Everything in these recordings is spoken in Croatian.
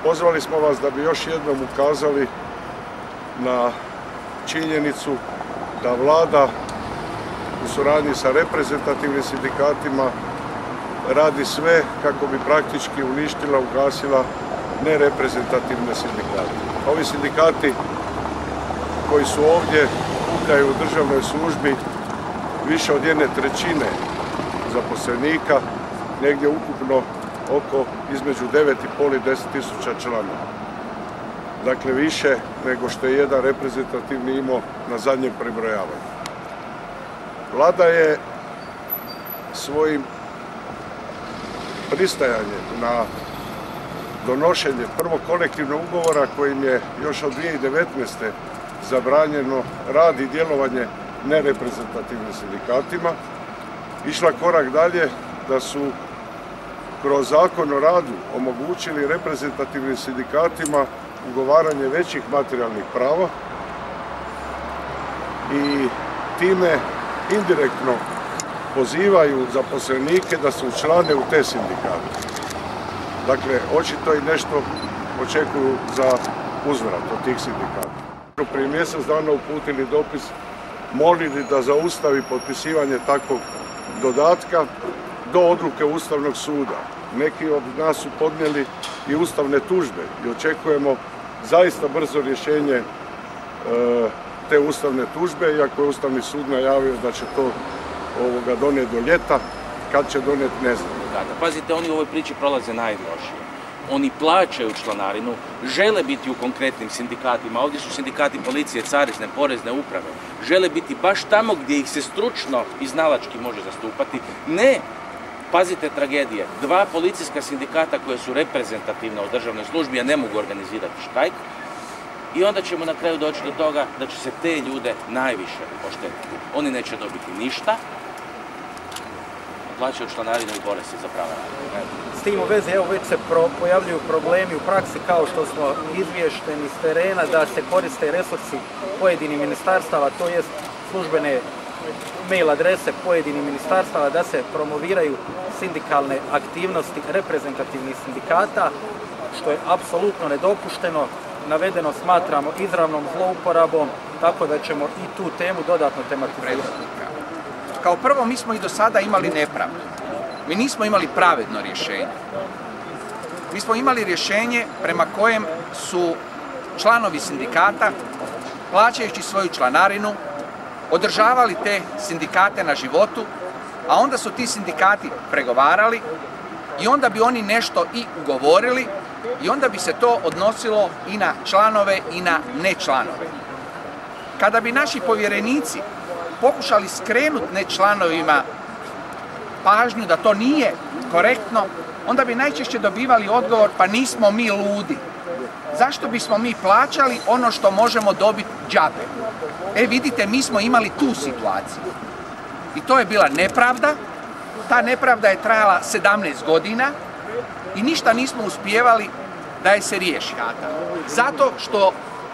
Pozvali smo vas da bi još jednom ukazali na činjenicu da Vlada u suradnji sa reprezentativnim sindikatima radi sve kako bi praktički uništila, ugasila nereprezentativne sindikate. Ovi sindikati koji su ovdje okupljaju u državnoj službi više od 1/3 zaposlenika, negdje ukupno oko između 9,5 i 10 tisuća članova. Dakle, više nego što je jedan reprezentativni imao na zadnjem prebrojavanju. Vlada je svojim pristajanjem na donošenje prvog kolektivnog ugovora kojim je još od 2019. zabranjeno rad i djelovanje nereprezentativnim sindikatima, išla korak dalje da su kroz Zakon o radu omogućili reprezentativnim sindikatima ugovaranje većih materijalnih prava i time indirektno pozivaju zaposlenike da se učlane u te sindikate. Dakle, očito i nešto očekuju za uzvrat od tih sindikata. Prije mjesec dana uputili dopis, molili da zaustavi potpisivanje takvog dodatka do odluke Ustavnog suda. Neki od nas su podnijeli i ustavne tužbe i očekujemo zaista brzo rješenje te ustavne tužbe, iako je Ustavni sud najavio da će to donijeti do ljeta. Kad će donijeti, ne znam. Pazite, oni u ovoj priči prolaze najlošije. Oni plaćaju članarinu, žele biti u konkretnim sindikatima, ovdje su sindikati policije, carinske, porezne uprave, žele biti baš tamo gdje ih se stručno i znalački može zastupati. Ne, pazite tragedije, 2 policijska sindikata koje su reprezentativna u državnoj službi, a ne mogu organizirati štrajk, i onda ćemo na kraju doći do toga da će se te ljude najviše oštetiti. Oni neće dobiti ništa, plaćaju članarinu i bore se za prava radnika. S tim u vezi, evo, već se pojavljuju problemi u praksi, kao što smo izvješteni s terena da se koriste resursi pojedinih ministarstava, to jest službene mail adrese pojedinih ministarstava, da se promoviraju sindikalne aktivnosti reprezentativnih sindikata, što je apsolutno nedopušteno. Navedeno smatramo izravnom zlouporabom, tako da ćemo i tu temu dodatno tematizirati. Kao prvo, mi smo i do sada imali nepravdu. Mi nismo imali pravedno rješenje. Mi smo imali rješenje prema kojem su članovi sindikata, plaćajući svoju članarinu, održavali te sindikate na životu, a onda su ti sindikati pregovarali i onda bi oni nešto i ugovorili i onda bi se to odnosilo i na članove i na nečlanove. Kada bi naši povjerenici pokušali skrenuti nečlanovima pažnju da to nije korektno, onda bi najčešće dobivali odgovor: pa nismo mi ludi. Zašto bismo mi plaćali ono što možemo dobiti džabe? Vidite, mi smo imali tu situaciju. I to je bila nepravda. Ta nepravda je trajala 17 godina i ništa nismo uspijevali da je se riješi. Zato što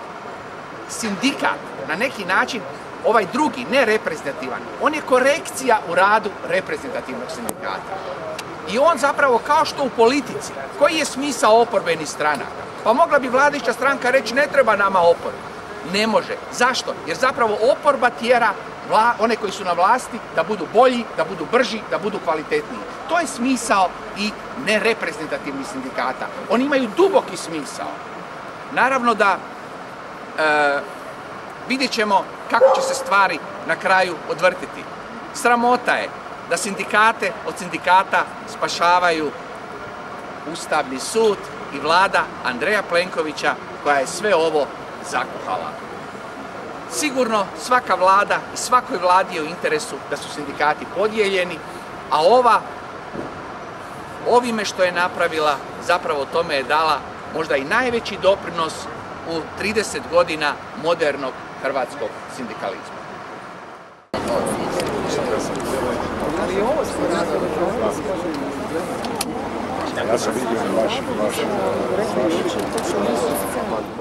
sindikat na neki način, ovaj drugi, nereprezentativan, on je korekcija u radu reprezentativnog sindikata. I on zapravo, kao što u politici, koji je smisao oporbenih stranaka? Pa mogla bi vladajuća stranka reći: ne treba nama oporba. Ne može. Zašto? Jer zapravo oporba tjera one koji su na vlasti da budu bolji, da budu brži, da budu kvalitetniji. To je smisao i nereprezentativnih sindikata. Oni imaju duboki smisao. Naravno da vidjet ćemo kako će se stvari na kraju odvrtiti. Sramota je da sindikate od sindikata spašavaju Ustavni sud i Vlada Andreja Plenkovića, koja je sve ovo zakuhala. Sigurno svaka vlada i svakoj vladi je u interesu da su sindikati podijeljeni, a ovime što je napravila, zapravo tome je dala možda i najveći doprinos u 30 godina modernog hrvatskog sindikalizma. Ja sam vidio vaš